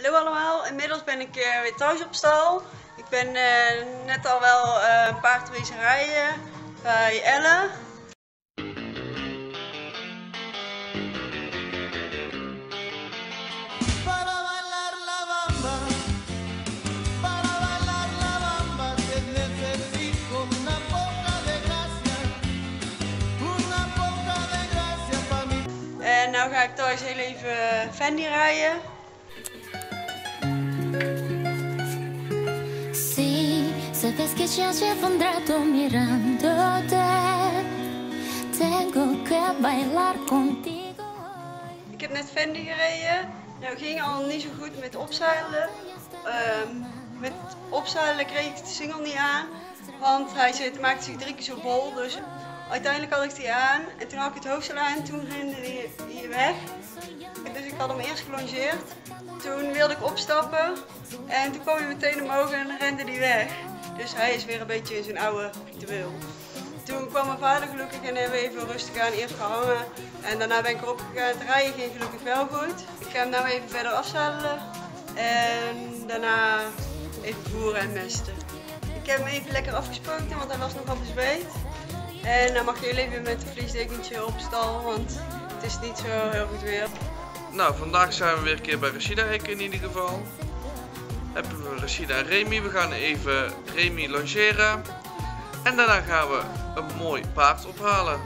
Hallo allemaal, inmiddels ben ik weer thuis op stal. Ik ben net al wel een paard wezen rijden bij Elle. En nu ga ik thuis heel even Fendi rijden. Sabes que ya llevo un rato mirándote. Tengo que bailar contigo. Ik heb net Fendi gereden. Nou, ging al niet zo goed met opzadelen. Met opzadelen kreeg ik de single niet aan, want hij maakte zich 3 keer zo bol. Dus uiteindelijk had ik die aan en toen had ik het hoofdstel aan en toen rende hij hier weg. Dus ik had hem eerst gelongeerd. Toen wilde ik opstappen en toen kwam hij meteen omhoog en rende hij weg. Dus hij is weer een beetje in zijn oude ritueel. Toen kwam mijn vader gelukkig en hebben we even rustig aan eerst gehangen. En daarna ben ik erop gegaan. Het rijden ging gelukkig wel goed. Ik ga hem nou even verder afzadelen. En daarna even voeren en mesten. Ik heb hem even lekker afgespoten, want hij was nogal bezweet. En dan mag je heel even met een vliesdekentje op stal, want het is niet zo heel goed weer. Nou, vandaag zijn we weer een keer bij Rashida Hekken in ieder geval. Hebben we Rashida en Remy. We gaan even Remy longeren. En daarna gaan we een mooi paard ophalen.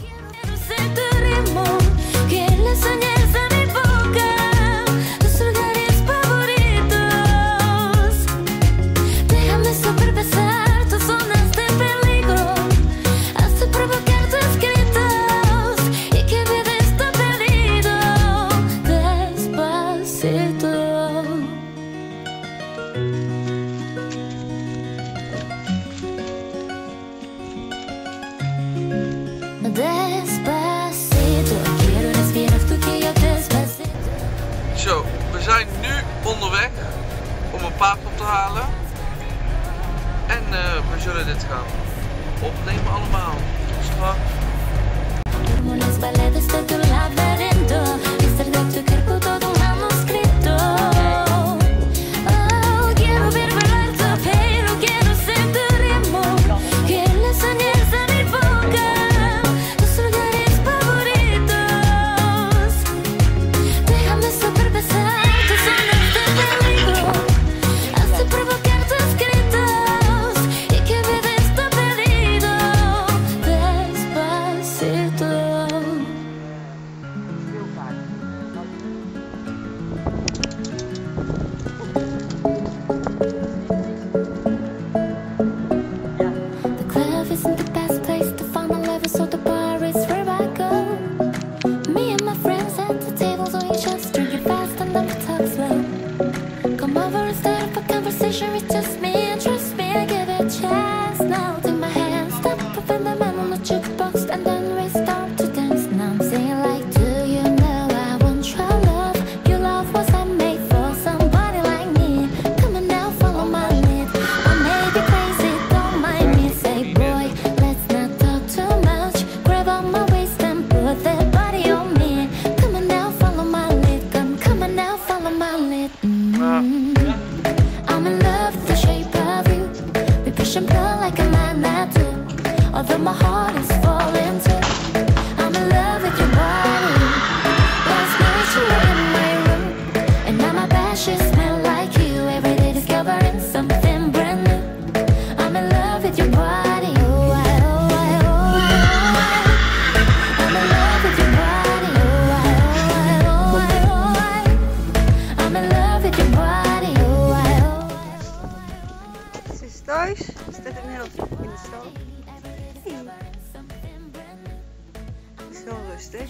Zo, we zijn nu onderweg om een paard op te halen. En we zullen dit gaan opnemen allemaal. Tot straks. Although my heart is falling too, I'm in love with your body. Last night you were in my room, and now my bed sheets smell like you. Every day discovering something brand new. I'm in love with your body. Oh, I'm in love with your body. Oh, I'm in love with your body. Ze is thuis, ze staat inmiddels in de stal. Zo rustig.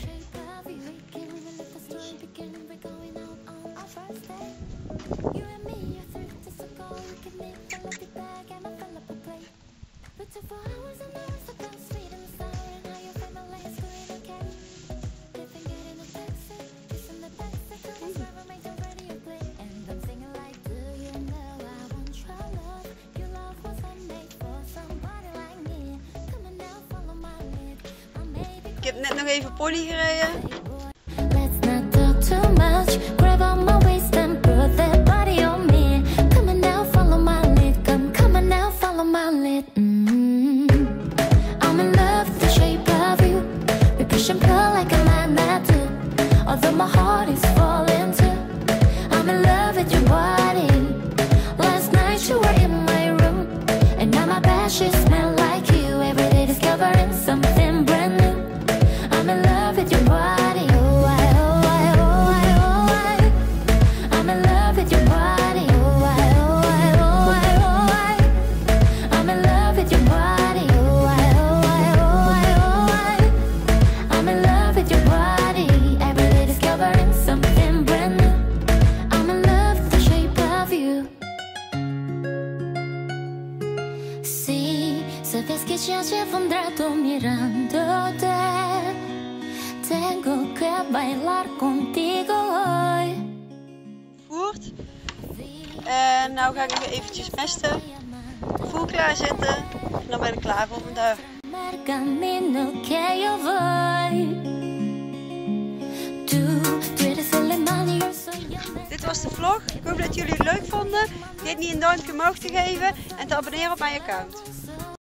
Ik heb net nog even Polly gereden. llevo un rato mirándote. Tengo que bailar contigo hoy. Voert. En nou ga ik nog eventjes mesten. Voer klaarzetten. En dan ben ik klaar voor mijn dag. El camino que yo voy. Tú eres el imán y yo soy el... Dit was de vlog. Ik hoop dat jullie het leuk vonden. Vergeet niet een duimpje omhoog te geven en te abonneren op mijn account.